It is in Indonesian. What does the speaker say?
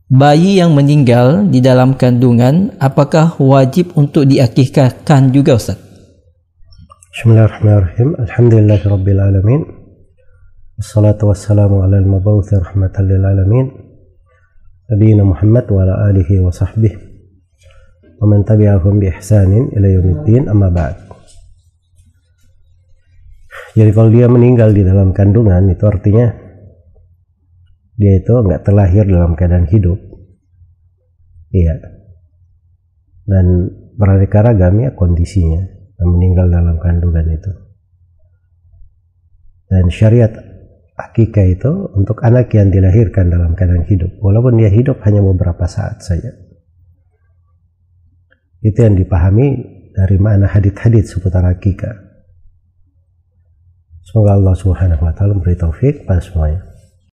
bayi yang meninggal di dalam kandungan apakah wajib untuk diakikahkan juga, Ustaz? Bismillahirrahmanirrahim. Alhamdulillahirabbil alamin. Wassalatu wassalamu ala al-mab'uts rahmatan lil alamin. Nabiyina Muhammad wa ala alihi wa sahbihi wa man tabi'ahum bi ihsanin ila yaumiddin, amma ba'd. Jadi kalau dia meninggal di dalam kandungan, itu artinya dia itu enggak terlahir dalam keadaan hidup. Iya. Dan beraneka ragam ya kondisinya yang meninggal dalam kandungan itu. Dan syariat akikah itu untuk anak yang dilahirkan dalam keadaan hidup, walaupun dia hidup hanya beberapa saat saja. Itu yang dipahami dari makna hadits-hadits seputar akikah. Semoga Allah Subhanahu wa taala memberi taufik pada semuanya.